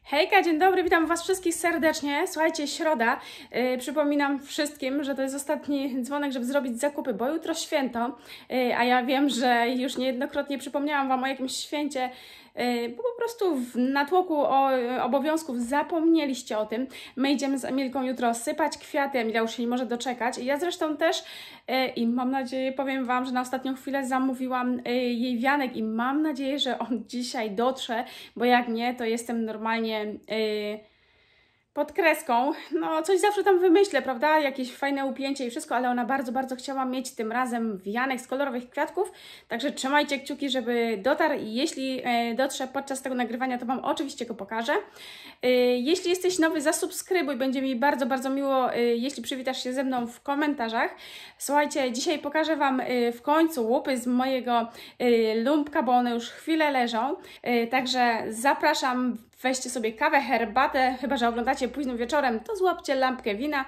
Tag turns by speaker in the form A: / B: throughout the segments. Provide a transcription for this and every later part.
A: Hejka, dzień dobry, witam Was wszystkich serdecznie. Słuchajcie, środa. Przypominam wszystkim, że to jest ostatni dzwonek, żeby zrobić zakupy, bo jutro święto, a ja wiem, że już niejednokrotnie przypomniałam Wam o jakimś święcie, bo po prostu w natłoku obowiązków zapomnieliście o tym. My idziemy z Emilką jutro sypać kwiaty, Emilia już się nie może doczekać. Ja zresztą też i mam nadzieję, powiem Wam, że na ostatnią chwilę zamówiłam jej wianek i mam nadzieję, że on dzisiaj dotrze, bo jak nie, to jestem normalnie pod kreską. No, coś zawsze tam wymyślę, prawda? Jakieś fajne upięcie i wszystko, ale ona bardzo, bardzo chciała mieć tym razem wianek z kolorowych kwiatków, także trzymajcie kciuki, żeby dotarł i jeśli dotrze podczas tego nagrywania, to Wam oczywiście go pokażę. Jeśli jesteś nowy, zasubskrybuj, będzie mi bardzo, bardzo miło, jeśli przywitasz się ze mną w komentarzach. Słuchajcie, dzisiaj pokażę Wam w końcu łupy z mojego lumpka, bo one już chwilę leżą, także zapraszam. Weźcie sobie kawę, herbatę, chyba że oglądacie późnym wieczorem, to złapcie lampkę wina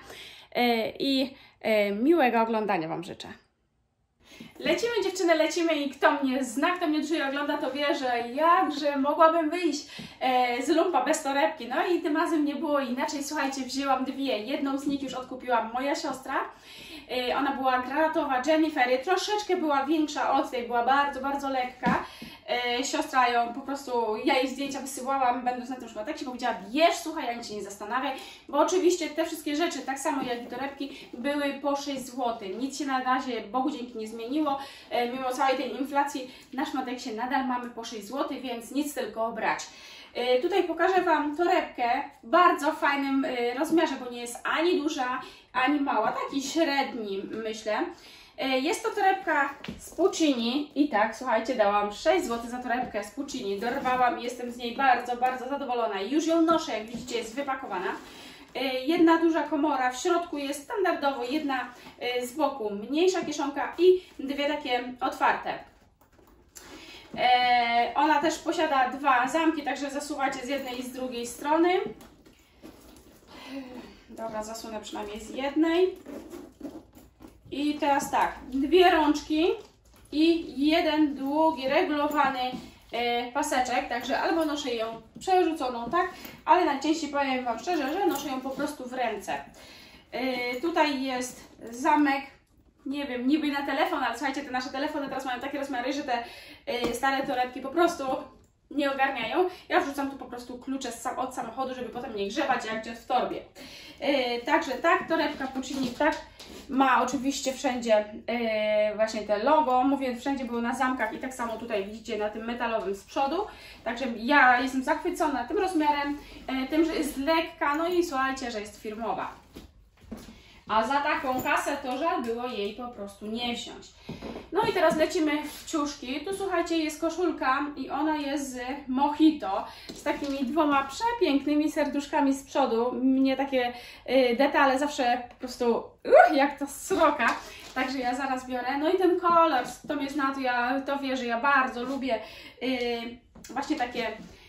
A: i miłego oglądania Wam życzę. Lecimy dziewczyny, lecimy i kto mnie zna, kto mnie dzisiaj ogląda, to wie, że jakże mogłabym wyjść z lumpa bez torebki. No i tym razem nie było inaczej, słuchajcie, wzięłam dwie. Jedną z nich już odkupiła moja siostra. Ona była granatowa, Jennifer, troszeczkę była większa od tej, była bardzo, bardzo lekka. Siostra ją po prostu, ja jej zdjęcia wysyłałam, będąc na tym szmateksie, powiedziała: bierz, słuchaj, ani się nie zastanawiaj, bo oczywiście te wszystkie rzeczy, tak samo jak i torebki, były po 6 zł. Nic się na razie, Bogu dzięki, nie zmieniło. Mimo całej tej inflacji na szmateksie nadal mamy po 6 zł, więc nic, tylko brać. Tutaj pokażę Wam torebkę w bardzo fajnym rozmiarze, bo nie jest ani duża, ani mała, taki średni, myślę. Jest to torebka z Puccini i tak, słuchajcie, dałam 6 zł za torebkę z Puccini, dorwałam i jestem z niej bardzo, bardzo zadowolona. Już ją noszę, jak widzicie, jest wypakowana. Jedna duża komora, w środku jest standardowo, jedna z boku mniejsza kieszonka i dwie takie otwarte. Ona też posiada dwa zamki, także zasuwacie z jednej i z drugiej strony. Dobra, zasunę przynajmniej z jednej. I teraz tak, dwie rączki i jeden długi, regulowany paseczek, także albo noszę ją przerzuconą, tak, ale najczęściej, powiem Wam szczerze, że noszę ją po prostu w ręce. Tutaj jest zamek, nie wiem, niby na telefon, ale słuchajcie, te nasze telefony teraz mają takie rozmiary, że te stare torebki po prostu nie ogarniają. Ja wrzucam tu po prostu klucze od samochodu, żeby potem nie grzebać jak dziad w torbie. Także tak, torebka Puccini tak ma oczywiście wszędzie właśnie te logo. Mówię, wszędzie były na zamkach i tak samo tutaj widzicie na tym metalowym z przodu. Także ja jestem zachwycona tym rozmiarem, tym, że jest lekka, no i słuchajcie, że jest firmowa. A za taką kasę to żal było jej po prostu nie wziąć. No i teraz lecimy w ciuszki. Tu słuchajcie, jest koszulka i ona jest z Mojito, z takimi dwoma przepięknymi serduszkami z przodu. Mnie takie detale zawsze po prostu jak to sroka. Także ja zaraz biorę. No i ten kolor, kto mnie zna, to wie, że ja bardzo lubię właśnie takie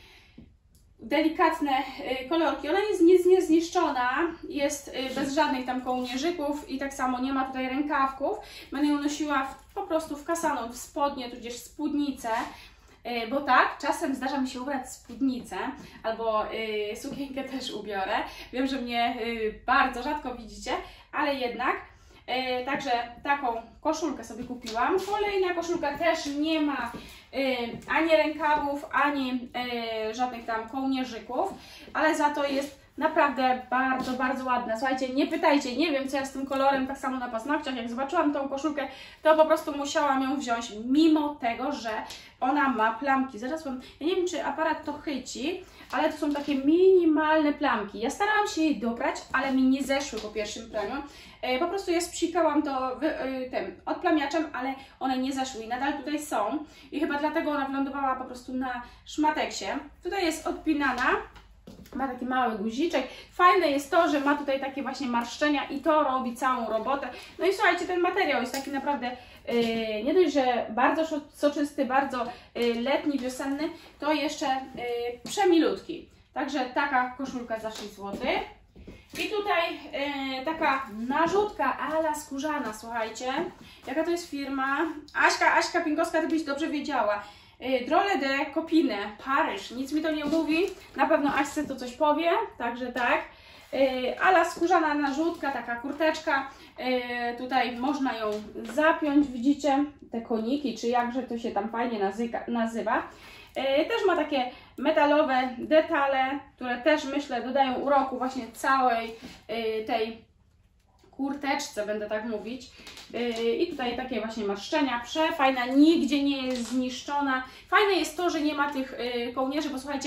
A: delikatne kolorki. Ona jest niezniszczona, jest bez żadnych tam kołnierzyków i tak samo nie ma tutaj rękawków. Będę ją nosiła po prostu wkasaną w spodnie, tudzież spódnicę, bo tak, czasem zdarza mi się ubrać spódnicę albo sukienkę też ubiorę. Wiem, że mnie bardzo rzadko widzicie, ale jednak. Także taką koszulkę sobie kupiłam. Kolejna koszulka też nie ma ani rękawów, ani żadnych tam kołnierzyków, ale za to jest naprawdę bardzo, bardzo ładna. Słuchajcie, nie pytajcie, nie wiem co ja z tym kolorem, tak samo na paznokciach, jak zobaczyłam tą koszulkę, to po prostu musiałam ją wziąć, mimo tego, że ona ma plamki. Zaraz Wam, ja nie wiem, czy aparat to chyci, ale to są takie minimalne plamki. Ja starałam się jej dobrać, ale mi nie zeszły po pierwszym praniu. Po prostu ja spsikałam to tym odplamiaczem, ale one nie zeszły i nadal tutaj są. I chyba dlatego ona wylądowała po prostu na szmateksie. Tutaj jest odpinana. Ma taki mały guziczek. Fajne jest to, że ma tutaj takie właśnie marszczenia i to robi całą robotę. No i słuchajcie, ten materiał jest taki naprawdę nie dość, że bardzo soczysty, bardzo letni, wiosenny, to jeszcze przemilutki. Także taka koszulka za 6 zł. I tutaj taka narzutka ala skórzana, słuchajcie. Jaka to jest firma? Aśka Pinkowska, to byś dobrze wiedziała. Drole de Copine, Paryż. Nic mi to nie mówi. Na pewno Aśce to coś powie, także tak. Ala skórzana narzutka, taka kurteczka. Tutaj można ją zapiąć, widzicie? Te koniki, czy jakże to się tam fajnie nazywa. Też ma takie metalowe detale, które też myślę dodają uroku właśnie całej tej kurteczce, będę tak mówić. I tutaj takie właśnie marszczenia, przefajna, nigdzie nie jest zniszczona. Fajne jest to, że nie ma tych kołnierzy, bo słuchajcie,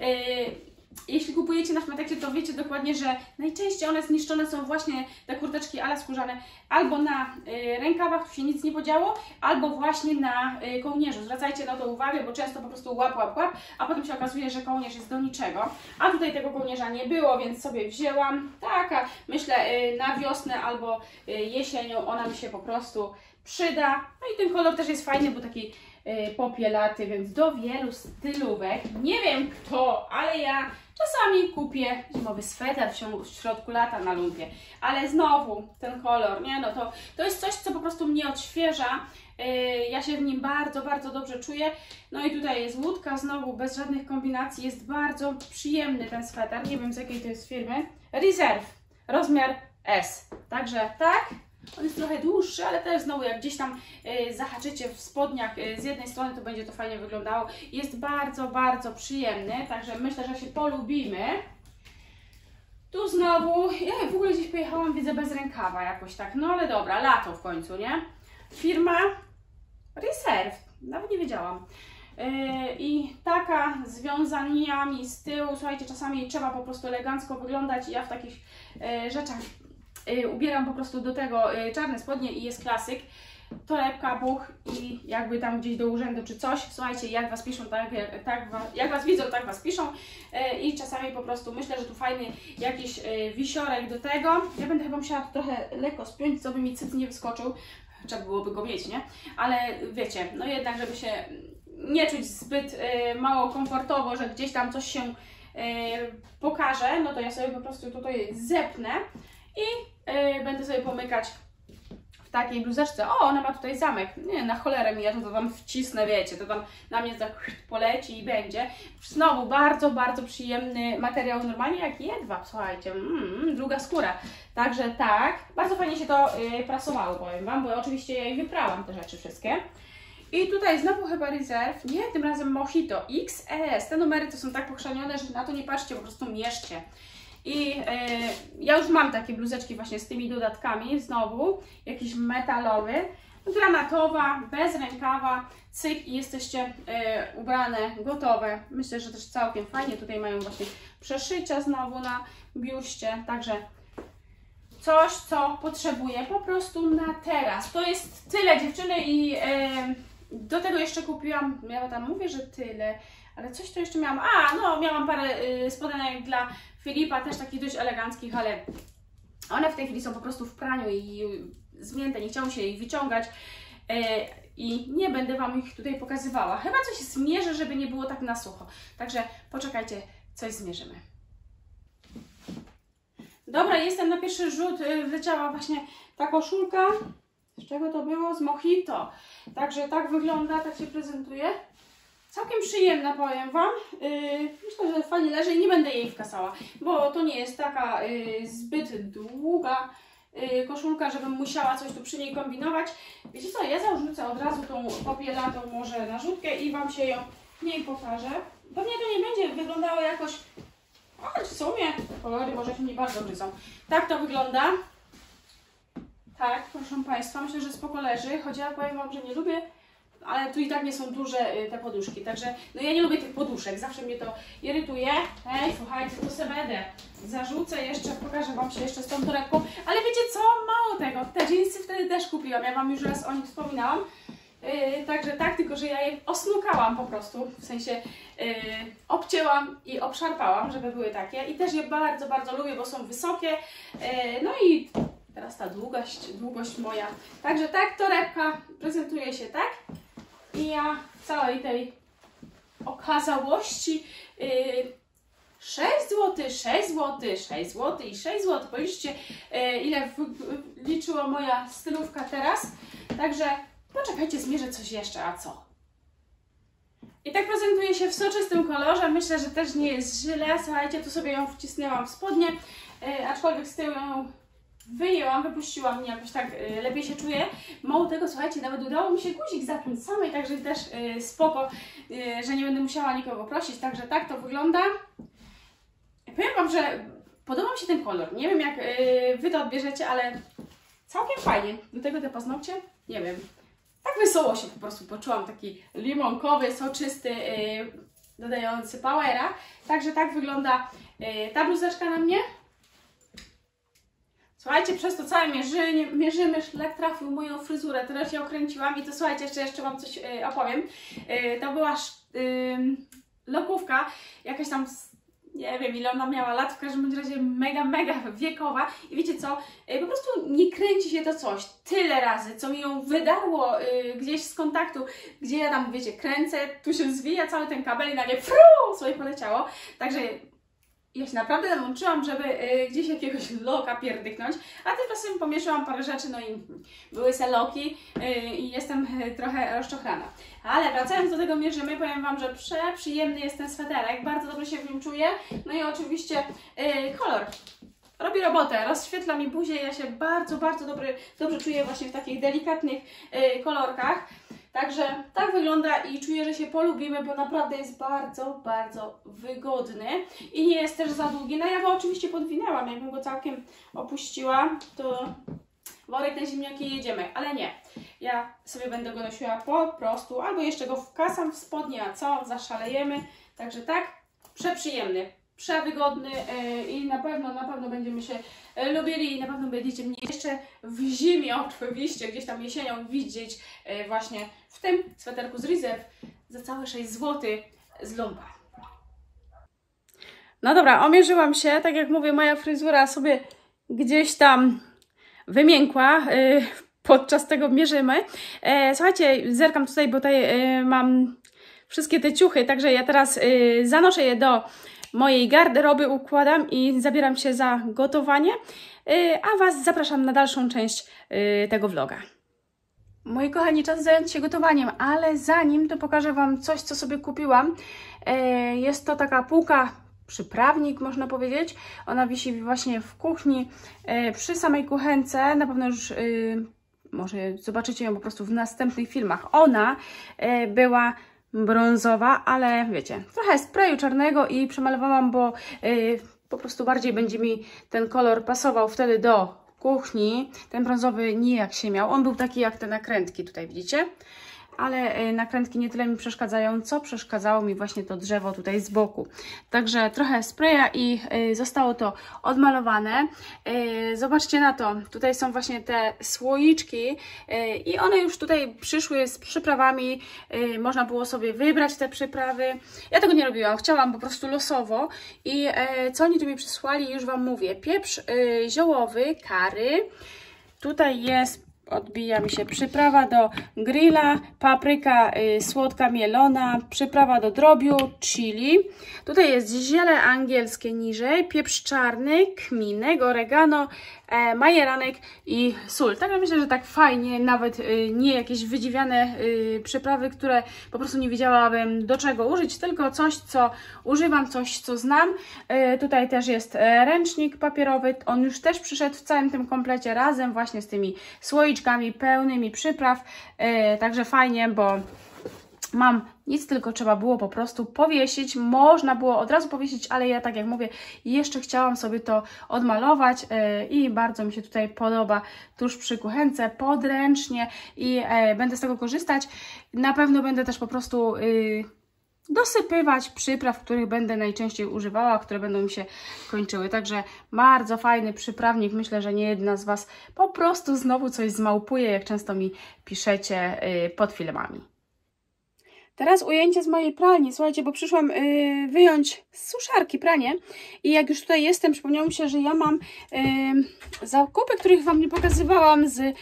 A: jeśli kupujecie na Szmateksie, to wiecie dokładnie, że najczęściej one zniszczone są właśnie te kurteczki ala skórzane albo na rękawach, tu się nic nie podziało, albo właśnie na kołnierzu. Zwracajcie na to uwagę, bo często po prostu łap, a potem się okazuje, że kołnierz jest do niczego. A tutaj tego kołnierza nie było, więc sobie wzięłam. Taka, myślę, na wiosnę albo jesienią ona mi się po prostu przyda. No i ten kolor też jest fajny, bo taki popielaty, więc do wielu stylówek. Nie wiem kto, ale ja czasami kupię zimowy sweter w środku lata na lumpie. Ale znowu ten kolor, nie? No to jest coś, co po prostu mnie odświeża. Ja się w nim bardzo, bardzo dobrze czuję. No i tutaj jest łódka, znowu bez żadnych kombinacji. Jest bardzo przyjemny ten sweter. Nie wiem z jakiej to jest firmy. Reserve, rozmiar S. Także tak. On jest trochę dłuższy, ale też znowu jak gdzieś tam zahaczycie w spodniach z jednej strony, to będzie to fajnie wyglądało. Jest bardzo, bardzo przyjemny, także myślę, że się polubimy. Tu znowu, ja w ogóle gdzieś pojechałam, widzę bez rękawa jakoś tak, no ale dobra, lato w końcu, nie? Firma Reserve, nawet nie wiedziałam. I taka z wiązaniami z tyłu, słuchajcie, czasami trzeba po prostu elegancko wyglądać i ja w takich rzeczach ubieram po prostu do tego czarne spodnie i jest klasyk. Torebka, buch i jakby tam gdzieś do urzędu czy coś. Słuchajcie, jak Was piszą, jak Was widzą, tak Was piszą. I czasami po prostu myślę, że tu fajny jakiś wisiorek do tego. Ja będę chyba musiała to trochę lekko spiąć, co by mi cyc nie wyskoczył. Trzeba byłoby go mieć, nie? Ale wiecie, no jednak, żeby się nie czuć zbyt mało komfortowo, że gdzieś tam coś się pokaże, no to ja sobie po prostu tutaj zepnę i będę sobie pomykać w takiej bluzeczce. O, ona ma tutaj zamek. Nie, na cholerę mi, ja to tam wcisnę, wiecie, to tam na mnie tak poleci i będzie. Znowu bardzo, bardzo przyjemny materiał, normalnie jak jedwab, słuchajcie, druga skóra. Także tak, bardzo fajnie się to prasowało, powiem Wam, bo oczywiście ja i wyprałam te rzeczy wszystkie. I tutaj znowu chyba Reserve, nie, tym razem Mojito XS. Te numery to są tak pochrzanione, że na to nie patrzcie, po prostu mierzcie. I ja już mam takie bluzeczki właśnie z tymi dodatkami, znowu, jakiś metalowy, granatowa, bez rękawa, cyk i jesteście ubrane, gotowe. Myślę, że też całkiem fajnie, tutaj mają właśnie przeszycia znowu na biuście, także coś, co potrzebuję po prostu na teraz. To jest tyle, dziewczyny, i do tego jeszcze kupiłam, ja tam mówię, że tyle, ale coś to jeszcze miałam, no miałam parę spodenek dla Filipa, też takich dość eleganckich, ale one w tej chwili są po prostu w praniu i zmięte, nie chciało się ich wyciągać i nie będę Wam ich tutaj pokazywała. Chyba coś zmierzę, żeby nie było tak na sucho, także poczekajcie, coś zmierzymy. Dobra, jestem na pierwszy rzut, wleciała właśnie ta koszulka. Z czego to było? Z Mojito. Także tak wygląda, tak się prezentuje. Całkiem przyjemna, powiem Wam. Myślę, że fajnie leży i nie będę jej wkasała, bo to nie jest taka zbyt długa koszulka, żebym musiała coś tu przy niej kombinować. Wiecie co, ja zarzucę od razu tą popielatą może narzutkę i Wam się ją w niej pokażę. Pewnie to nie będzie wyglądało jakoś, choć w sumie kolory może się nie bardzo gryzą. Tak to wygląda. Tak, proszę Państwa, myślę, że spoko leży, choć ja powiem Wam, że nie lubię, ale tu i tak nie są duże te poduszki, także no ja nie lubię tych poduszek, zawsze mnie to irytuje. Ej, słuchajcie, to sobie będę zarzucę jeszcze, pokażę Wam się jeszcze z tą torebką, ale wiecie co, mało tego, te dżinsy wtedy też kupiłam, ja Wam już raz o nich wspominałam, także tak, tylko że ja je osnukałam po prostu, w sensie obcięłam i obszarpałam, żeby były takie i też je bardzo, bardzo lubię, bo są wysokie, no i teraz ta długość moja. Także tak, torebka prezentuje się tak. I ja w całej tej okazałości 6 zł, 6 zł, 6 zł i 6 zł. Policzcie, ile liczyła moja stylówka teraz. Także poczekajcie, zmierzę coś jeszcze, a co? I tak prezentuje się w soczystym kolorze. Myślę, że też nie jest źle. Słuchajcie, tu sobie ją wcisnęłam w spodnie, aczkolwiek z tyłu ją wyjęłam, wypuściłam, jakoś tak lepiej się czuję. Mało tego, słuchajcie, nawet udało mi się guzik zapiąć samej, także też spoko, że nie będę musiała nikogo prosić. Także tak to wygląda. Powiem Wam, że podoba mi się ten kolor. Nie wiem, jak Wy to odbierzecie, ale całkiem fajnie. Do tego te paznokcie, nie wiem. Tak wesoło się po prostu poczułam, taki limonkowy, soczysty, dodający powera. Także tak wygląda ta bluzeczka na mnie. Słuchajcie, przez to całe mierzymy, szlak trafił moją fryzurę, teraz się okręciłam i to słuchajcie, jeszcze Wam coś opowiem. To była lokówka, jakaś tam, nie wiem ile ona miała lat, w każdym razie mega wiekowa i wiecie co, po prostu nie kręci się to coś tyle razy, co mi ją wydarło gdzieś z kontaktu, gdzie ja tam, wiecie, kręcę, tu się zwija cały ten kabel i nagle sobie poleciało, także ja się naprawdę namączyłam, żeby gdzieś jakiegoś loka pierdyknąć, a tymczasem pomieszyłam parę rzeczy, no i były se loki i jestem trochę rozczochrana. Ale wracając do tego mierzymy, powiem Wam, że przeprzyjemny jest ten sweterek, bardzo dobrze się w nim czuję, no i oczywiście kolor robi robotę, rozświetla mi buzię, ja się bardzo dobrze czuję właśnie w takich delikatnych kolorkach. Także tak wygląda i czuję, że się polubimy, bo naprawdę jest bardzo wygodny i nie jest też za długi. No ja go oczywiście podwinęłam, jakbym go całkiem opuściła, to worek na ziemniaki jedziemy, ale nie. Ja sobie będę go nosiła po prostu, albo jeszcze go wkasam w spodnie, a co, zaszalejemy. Także tak, przeprzyjemny, przewygodny i na pewno będziemy się lubili i na pewno będziecie mnie jeszcze w zimie, oczywiście, gdzieś tam jesienią widzieć właśnie w tym sweterku z Reserve za całe 6 zł z lumpa. No dobra, omierzyłam się, tak jak mówię, moja fryzura sobie gdzieś tam wymiękła podczas tego mierzymy. Słuchajcie, zerkam tutaj, bo tutaj mam wszystkie te ciuchy, także ja teraz zanoszę je do mojej garderoby, układam i zabieram się za gotowanie, a Was zapraszam na dalszą część tego vloga. Moi kochani, czas zająć się gotowaniem, ale zanim to pokażę Wam coś, co sobie kupiłam. Jest to taka półka, przyprawnik można powiedzieć. Ona wisi właśnie w kuchni, przy samej kuchence. Na pewno już może zobaczycie ją po prostu w następnych filmach. Ona była brązowa, ale wiecie, trochę sprayu czarnego i przemalowałam, bo po prostu bardziej będzie mi ten kolor pasował wtedy do kuchni. Ten brązowy nijak się miał. On był taki jak te nakrętki, tutaj widzicie. Ale nakrętki nie tyle mi przeszkadzają, co przeszkadzało mi właśnie to drzewo tutaj z boku. Także trochę spraya i zostało to odmalowane. Zobaczcie na to, tutaj są właśnie te słoiczki i one już tutaj przyszły z przyprawami. Można było sobie wybrać te przyprawy. Ja tego nie robiłam, chciałam po prostu losowo i co oni tu mi przysłali, już Wam mówię. Pieprz ziołowy, curry. Tutaj jest, odbija mi się, przyprawa do grilla, papryka słodka mielona, przyprawa do drobiu, chili. Tutaj jest ziele angielskie niżej, pieprz czarny, kminek, oregano, majeranek i sól. Tak myślę, że tak fajnie, nawet nie jakieś wydziwiane przyprawy, które po prostu nie wiedziałabym do czego użyć, tylko coś, co używam, coś, co znam. Tutaj też jest ręcznik papierowy, on już też przyszedł w całym tym komplecie razem właśnie z tymi słoiczkami pełnymi przypraw, także fajnie, bo mam nic, tylko trzeba było po prostu powiesić. Można było od razu powiesić, ale ja, tak jak mówię, jeszcze chciałam sobie to odmalować i bardzo mi się tutaj podoba tuż przy kuchence, podręcznie i będę z tego korzystać. Na pewno będę też po prostu dosypywać przypraw, których będę najczęściej używała, które będą mi się kończyły. Także bardzo fajny przyprawnik. Myślę, że nie jedna z Was po prostu znowu coś zmałpuje, jak często mi piszecie pod filmami. Teraz ujęcie z mojej pralni. Słuchajcie, bo przyszłam wyjąć z suszarki pranie i jak już tutaj jestem, przypomniało mi się, że ja mam zakupy, których Wam nie pokazywałam z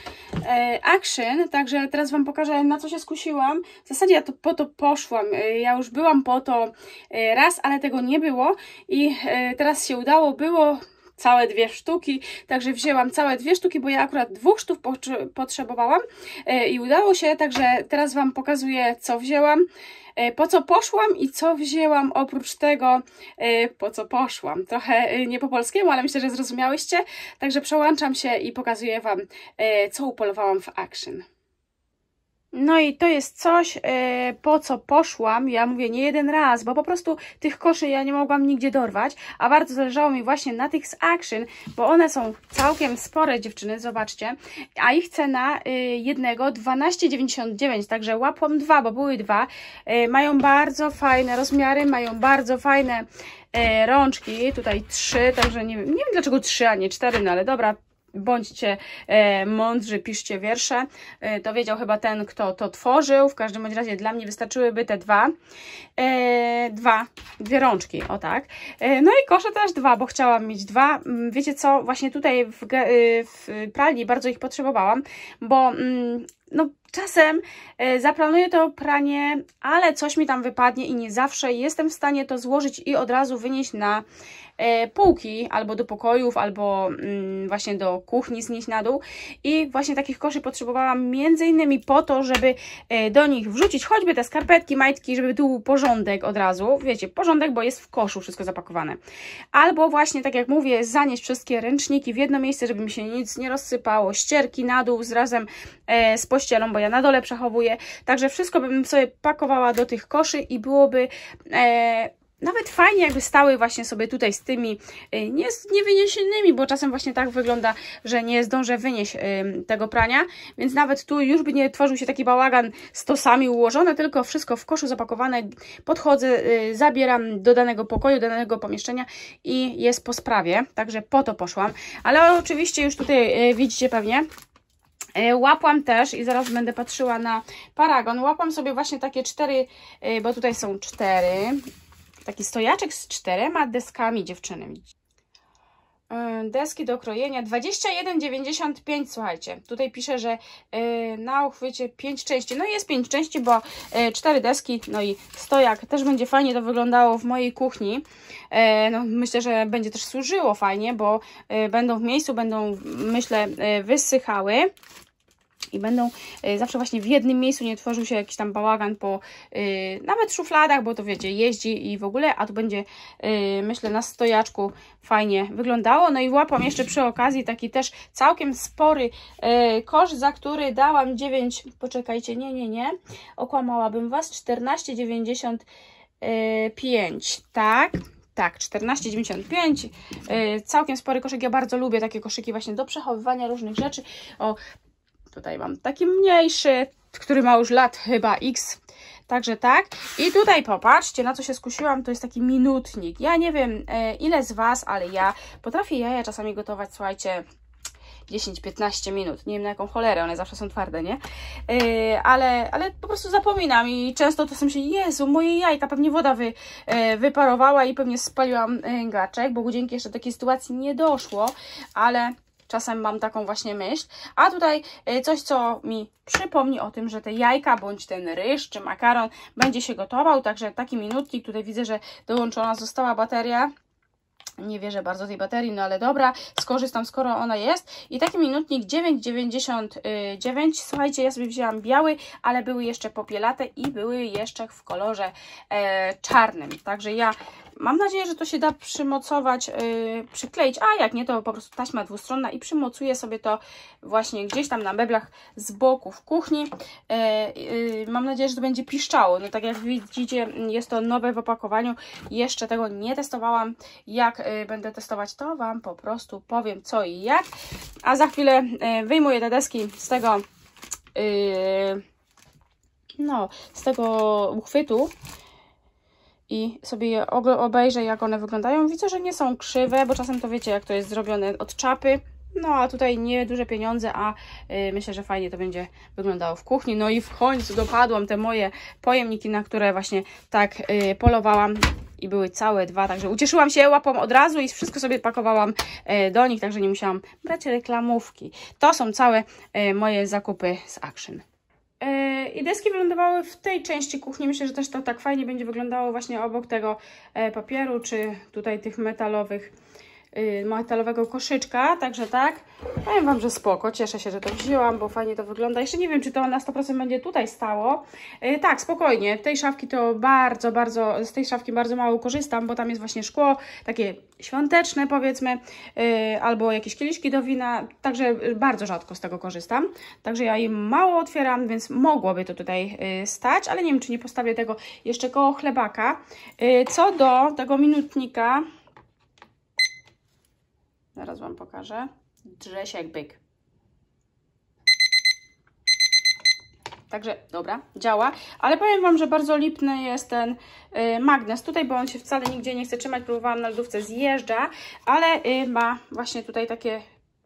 A: Action, także teraz Wam pokażę, na co się skusiłam. W zasadzie ja po to poszłam. Ja już byłam po to raz, ale tego nie było i teraz się udało. Było całe 2 sztuki, także wzięłam całe 2 sztuki, bo ja akurat 2 sztuk potrzebowałam i udało się, także teraz Wam pokazuję, co wzięłam. po co poszłam i co wzięłam oprócz tego, po co poszłam. Trochę nie po polskiemu, ale myślę, że zrozumiałyście. Także przełączam się i pokazuję Wam, co upolowałam w Action. No i to jest coś, po co poszłam, ja mówię nie jeden raz, bo po prostu tych koszy ja nie mogłam nigdzie dorwać, a bardzo zależało mi właśnie na tych z Action, bo one są całkiem spore, dziewczyny, zobaczcie, a ich cena jednego 12,99, także łapłam dwa, bo były dwa, mają bardzo fajne rozmiary, mają bardzo fajne rączki, tutaj 3, także nie wiem dlaczego 3, a nie 4, no ale dobra. Bądźcie mądrzy, piszcie wiersze. To wiedział chyba ten, kto to tworzył. W każdym bądź razie dla mnie wystarczyłyby te dwie rączki, o tak. No i kosze też dwa, bo chciałam mieć dwa. Wiecie co, właśnie tutaj w pralni bardzo ich potrzebowałam, bo no czasem zaplanuję to pranie, ale coś mi tam wypadnie i nie zawsze jestem w stanie to złożyć i od razu wynieść na półki, albo do pokojów, albo właśnie do kuchni znieść na dół. I właśnie takich koszy potrzebowałam między innymi po to, żeby do nich wrzucić choćby te skarpetki, majtki, żeby był porządek od razu. Wiecie, porządek, bo jest w koszu wszystko zapakowane. Albo właśnie, tak jak mówię, zanieść wszystkie ręczniki w jedno miejsce, żeby mi się nic nie rozsypało, ścierki na dół razem z pościelą, bo ja na dole przechowuję. Także wszystko bym sobie pakowała do tych koszy i byłoby nawet fajnie, jakby stały właśnie sobie tutaj z tymi niewyniesionymi, bo czasem właśnie tak wygląda, że nie zdążę wynieść tego prania, więc nawet tu już by nie tworzył się taki bałagan z tosami ułożone, tylko wszystko w koszu zapakowane, podchodzę, zabieram do danego pokoju, do danego pomieszczenia i jest po sprawie, także po to poszłam, ale oczywiście już tutaj widzicie pewnie, łapłam też i zaraz będę patrzyła na paragon, łapłam sobie właśnie takie 4, bo tutaj są 4, taki stojaczek z 4 deskami, dziewczyny. Deski do krojenia 21,95, słuchajcie. Tutaj pisze, że na uchwycie 5 części. No jest 5 części, bo 4 deski, no i stojak. Też będzie fajnie to wyglądało w mojej kuchni. No, myślę, że będzie też służyło fajnie, bo będą w miejscu, będą, myślę, wysychały. I będą zawsze właśnie w jednym miejscu, nie tworzył się jakiś tam bałagan po nawet szufladach, bo to wiecie, jeździ i w ogóle, a tu będzie myślę na stojaczku fajnie wyglądało. No i łapam jeszcze przy okazji taki też całkiem spory kosz, za który dałam 9, poczekajcie, nie, okłamałabym Was, 14,95, tak? Tak, 14,95, całkiem spory koszyk, ja bardzo lubię takie koszyki właśnie do przechowywania różnych rzeczy. O, tutaj mam taki mniejszy, który ma już lat chyba X, także tak. I tutaj popatrzcie, na co się skusiłam, to jest taki minutnik. Ja nie wiem ile z Was, ale ja potrafię jaja czasami gotować, słuchajcie, 10-15 minut. Nie wiem na jaką cholerę, one zawsze są twarde, nie? Ale po prostu zapominam i często to sobie myślę, Jezu, moje jajka, pewnie woda wyparowała i pewnie spaliłam garczek, bo dzięki jeszcze takiej sytuacji nie doszło, ale czasem mam taką właśnie myśl. A tutaj coś, co mi przypomni o tym, że te jajka, bądź ten ryż, czy makaron będzie się gotował. Także taki minutnik. Tutaj widzę, że dołączona została bateria. Nie wierzę bardzo tej baterii, no ale dobra, skorzystam, skoro ona jest. I taki minutnik 9,99. Słuchajcie, ja sobie wzięłam biały, ale były jeszcze popielate i były jeszcze w kolorze czarnym. Także ja mam nadzieję, że to się da przymocować, przykleić, a jak nie, to po prostu taśma dwustronna i przymocuję sobie to właśnie gdzieś tam na meblach z boku w kuchni. Mam nadzieję, że to będzie piszczało. No tak jak widzicie, jest to nowe w opakowaniu. Jeszcze tego nie testowałam. Jak będę testować, to Wam po prostu powiem co i jak. A za chwilę wyjmuję te deski z tego z tego uchwytu i sobie je obejrzę, jak one wyglądają. Widzę, że nie są krzywe, bo czasem to wiecie, jak to jest zrobione od czapy. No, a tutaj nie duże pieniądze, a myślę, że fajnie to będzie wyglądało w kuchni. No i w końcu dopadłam te moje pojemniki, na które właśnie tak polowałam. I były całe dwa, także ucieszyłam się, łapłam od razu i wszystko sobie pakowałam do nich, także nie musiałam brać reklamówki. To są całe moje zakupy z Action. I deski wylądowały w tej części kuchni. Myślę, że też to tak fajnie będzie wyglądało właśnie obok tego papieru, czy tutaj tych metalowych metalowego koszyczka, także tak, powiem Wam, że spoko, cieszę się, że to wzięłam, bo fajnie to wygląda. Jeszcze nie wiem, czy to na 100% będzie tutaj stało. Tak, spokojnie, tej szafki to z tej szafki bardzo mało korzystam, bo tam jest właśnie szkło, takie świąteczne powiedzmy, albo jakieś kieliszki do wina, także bardzo rzadko z tego korzystam. Także ja je mało otwieram, więc mogłoby to tutaj stać, ale nie wiem, czy nie postawię tego jeszcze koło chlebaka. Co do tego minutnika, zaraz Wam pokażę. Drze się jak byk. Także dobra, działa. Ale powiem Wam, że bardzo lipny jest ten magnes tutaj, bo on się wcale nigdzie nie chce trzymać. Próbowałam na lodówce, zjeżdża, ale ma właśnie tutaj takie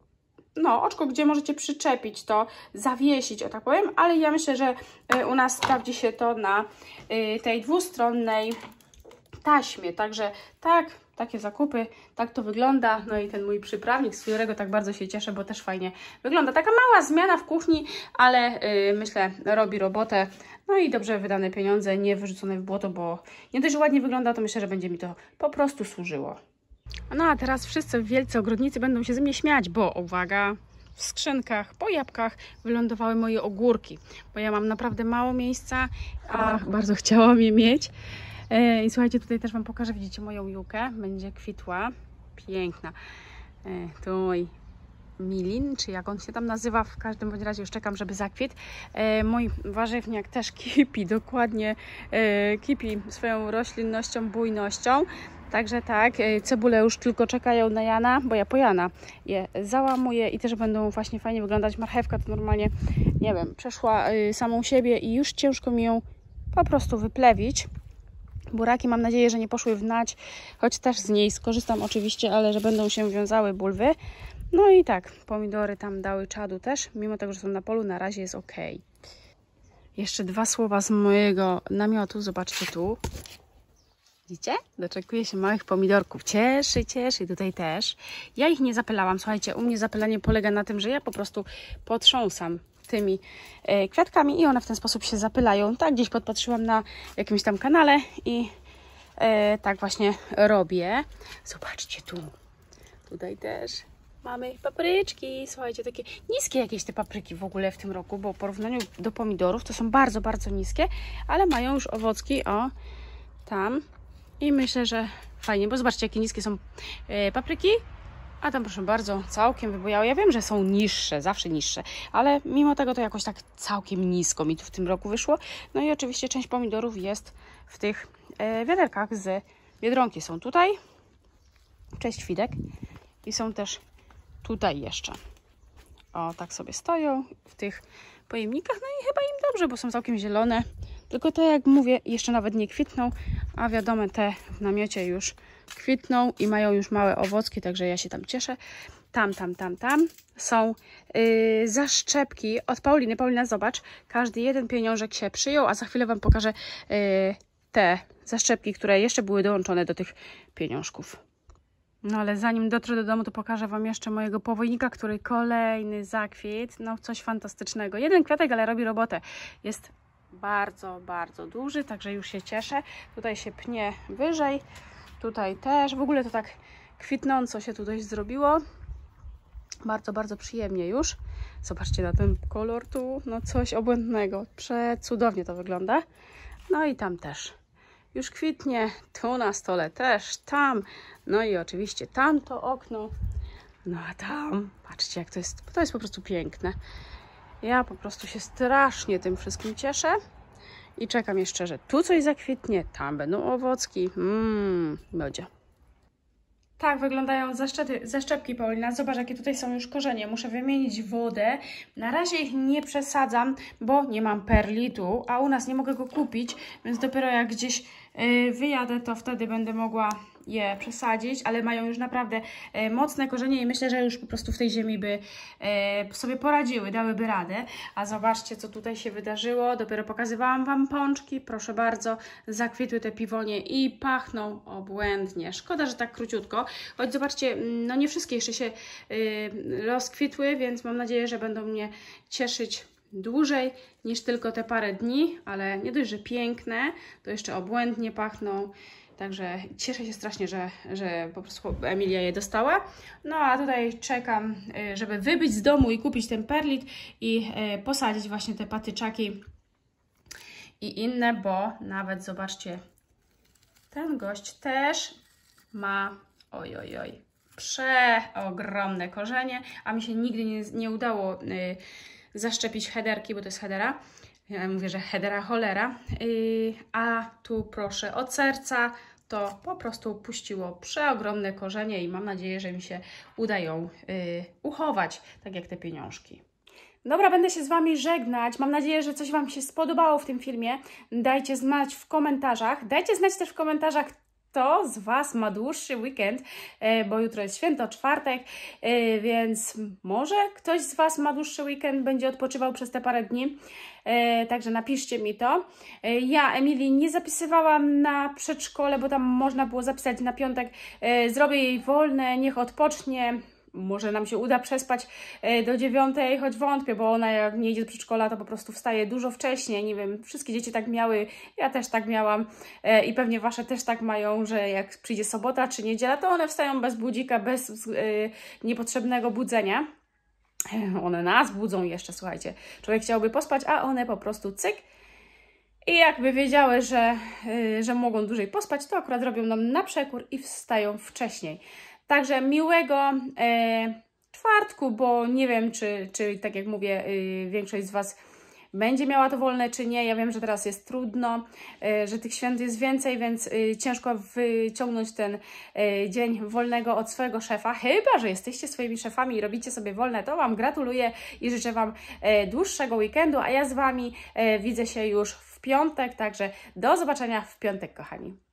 A: oczko, gdzie możecie przyczepić to, zawiesić, o tak powiem. Ale ja myślę, że u nas sprawdzi się to na tej dwustronnej taśmie. Także tak, takie zakupy, tak to wygląda. No i ten mój przyprawnik, z którego tak bardzo się cieszę, bo też fajnie wygląda. Taka mała zmiana w kuchni, ale myślę, robi robotę. No i dobrze wydane pieniądze, nie wyrzucone w błoto, bo nie dość, że ładnie wygląda, to myślę, że będzie mi to po prostu służyło. No a teraz wszyscy wielcy ogrodnicy będą się ze mnie śmiać, bo uwaga, w skrzynkach, po jabłkach wylądowały moje ogórki, bo ja mam naprawdę mało miejsca, a bardzo chciałam je mieć. I słuchajcie, tutaj też Wam pokażę, widzicie moją jukę, będzie kwitła, piękna. Tu mój milin, czy jak on się tam nazywa, w każdym bądź razie już czekam, żeby zakwitł. Mój warzywniak też kipi, dokładnie kipi swoją roślinnością, bujnością. Także tak, cebule już tylko czekają na Jana, bo ja po Jana je załamuję i też będą właśnie fajnie wyglądać. Marchewka to normalnie, nie wiem, przeszła samą siebie i już ciężko mi ją po prostu wyplewić. Buraki mam nadzieję, że nie poszły w nać, choć też z niej skorzystam oczywiście, ale że będą się wiązały bulwy. No i tak, pomidory tam dały czadu też, mimo tego, że są na polu, na razie jest ok. Jeszcze dwa słowa z mojego namiotu, zobaczcie tu. Widzicie? Doczekuję się małych pomidorków. Cieszy, cieszy. Tutaj też. Ja ich nie zapylałam. Słuchajcie, u mnie zapylanie polega na tym, że ja po prostu potrząsam tymi kwiatkami i one w ten sposób się zapylają. Tak gdzieś podpatrzyłam na jakimś tam kanale i tak właśnie robię. Zobaczcie tu. Tutaj też mamy papryczki. Słuchajcie, takie niskie jakieś te papryki w ogóle w tym roku, bo w porównaniu do pomidorów to są bardzo, bardzo niskie, ale mają już owocki, o, tam. I myślę, że fajnie, bo zobaczcie, jakie niskie są papryki, a tam proszę bardzo, całkiem wybujały. Ja wiem, że są niższe, zawsze niższe, ale mimo tego to jakoś tak całkiem nisko mi tu w tym roku wyszło. No i oczywiście część pomidorów jest w tych wiaderkach z Biedronki. Są tutaj, część Fidek i są też tutaj jeszcze. O, tak sobie stoją w tych pojemnikach, no i chyba im dobrze, bo są całkiem zielone. Tylko te, jak mówię, jeszcze nawet nie kwitną, a wiadomo, te w namiocie już kwitną i mają już małe owocki, także ja się tam cieszę. Tam są zaszczepki od Pauliny. Paulina, zobacz, każdy jeden pieniążek się przyjął, a za chwilę Wam pokażę te zaszczepki, które jeszcze były dołączone do tych pieniążków. No ale zanim dotrę do domu, to pokażę Wam jeszcze mojego powojnika, który kolejny zakwit. No coś fantastycznego. Jeden kwiatek, ale robi robotę. Jest bardzo, bardzo duży, także już się cieszę. Tutaj się pnie wyżej. Tutaj też. W ogóle to tak kwitnąco się tutaj zrobiło. Bardzo, bardzo przyjemnie już. Zobaczcie na ten kolor tu. No coś obłędnego. Przecudownie to wygląda. No i tam też. Już kwitnie, tu na stole też, tam, no i oczywiście tamto okno, no a tam, patrzcie jak to jest po prostu piękne. Ja po prostu się strasznie tym wszystkim cieszę i czekam jeszcze, że tu coś zakwitnie, tam będą owocki, będzie. Tak wyglądają zaszczepki, Paulina. Zobacz, jakie tutaj są już korzenie. Muszę wymienić wodę. Na razie ich nie przesadzam, bo nie mam perlitu, a u nas nie mogę go kupić, więc dopiero jak gdzieś wyjadę, to wtedy będę mogła je przesadzić, ale mają już naprawdę mocne korzenie i myślę, że już po prostu w tej ziemi by sobie poradziły, dałyby radę. A zobaczcie, co tutaj się wydarzyło. Dopiero pokazywałam Wam pączki. Proszę bardzo, zakwitły te piwonie i pachną obłędnie. Szkoda, że tak króciutko. Choć zobaczcie, no nie wszystkie jeszcze się rozkwitły, więc mam nadzieję, że będą mnie cieszyć dłużej niż tylko te parę dni, ale nie dość, że piękne, to jeszcze obłędnie pachną. Także cieszę się strasznie, że po prostu Emilia je dostała. No a tutaj czekam, żeby wybyć z domu i kupić ten perlit i posadzić właśnie te patyczaki i inne, bo nawet zobaczcie, ten gość też ma przeogromne korzenie, a mi się nigdy nie udało zaszczepić headerki, bo to jest headera. Ja mówię, że headera cholera. A tu proszę od serca, to po prostu puściło przeogromne korzenie i mam nadzieję, że mi się uda ją uchować, tak jak te pieniążki. Dobra, będę się z Wami żegnać. Mam nadzieję, że coś Wam się spodobało w tym filmie. Dajcie znać w komentarzach. Dajcie znać też w komentarzach, kto z Was ma dłuższy weekend, bo jutro jest święto, czwartek, więc może ktoś z Was ma dłuższy weekend, będzie odpoczywał przez te parę dni. Także napiszcie mi to. Ja Emilii nie zapisywałam na przedszkole, bo tam można było zapisać na piątek. Zrobię jej wolne, niech odpocznie. Może nam się uda przespać do 9, choć wątpię, bo ona jak nie idzie do przedszkola, to po prostu wstaje dużo wcześniej. Nie wiem, wszystkie dzieci tak miały, ja też tak miałam i pewnie Wasze też tak mają, że jak przyjdzie sobota czy niedziela, to one wstają bez budzika, bez niepotrzebnego budzenia. One nas budzą jeszcze, słuchajcie. Człowiek chciałby pospać, a one po prostu cyk. I jakby wiedziały, że mogą dłużej pospać, to akurat robią nam na przekór i wstają wcześniej. Także miłego czwartku, bo nie wiem, czy tak jak mówię, większość z Was będzie miała to wolne, czy nie. Ja wiem, że teraz jest trudno, że tych świąt jest więcej, więc ciężko wyciągnąć ten dzień wolnego od swojego szefa. Chyba że jesteście swoimi szefami i robicie sobie wolne, to Wam gratuluję i życzę Wam dłuższego weekendu, a ja z Wami widzę się już w piątek, także do zobaczenia w piątek, kochani.